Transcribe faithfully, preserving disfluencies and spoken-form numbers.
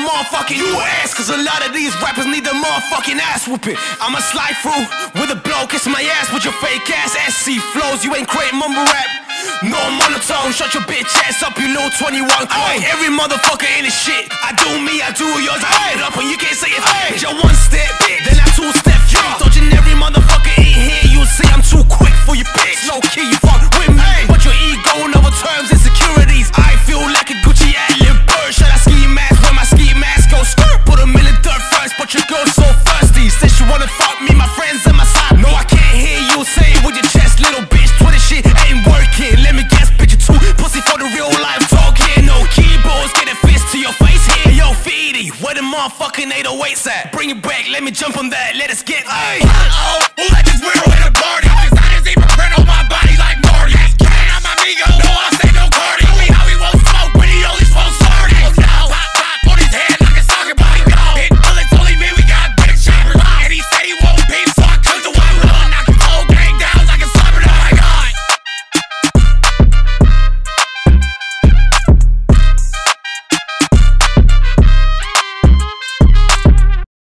motherfucking U S, cause a lot of these rappers need the motherfucking ass whooping. I'ma slide through with a blow, kiss my ass with your fake ass S C flows. You ain't creating mumble rap, no monotone. Shut your bitch ass up, you little twenty-one clone. Every motherfucker in this shit, I do me, I do yours. I hit up and you can't say it. Bitch, I one step, then I two step. Dodging every motherfucker in here, you say I'm too quick for your bitch. Low key, you fuck with me, but your ego and other terms, insecurities. I feel like a Gucci alien bird. Should I ski mask when my ski mask goes skirt? Put them in the dirt first, but your girl's so thirsty. Says she wanna fuck me, my friends on my side. No, I can't hear you say it with your chest, little bitch. Twitter shit ain't working. Let me guess, bitch, you too pussy for the real life talk here. No keyboards, get a fist to your face here. Yo, Feedy, where the motherfucking eight oh eights at? Bring it back, let me jump on that, let us get. Ay. Oh,